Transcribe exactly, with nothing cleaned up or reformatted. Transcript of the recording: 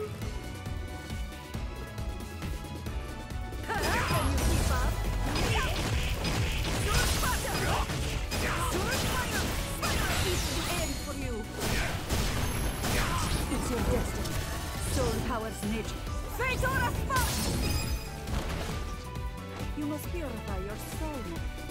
Can you keep up? Sword fire! Sword fire! Fire is the end for you! It's your destiny. Soul powers nature. Fate or a spot! You must purify your soul.